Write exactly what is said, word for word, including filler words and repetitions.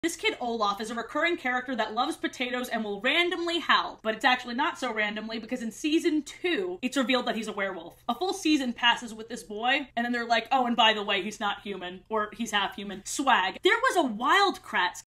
This kid Olaf is a recurring character that loves potatoes and will randomly howl, but it's actually not so randomly because in season two, it's revealed that he's a werewolf. A full season passes with this boy, and then they're like, oh, and by the way, he's not human, or he's half human. Swag. There was a Wild Kratts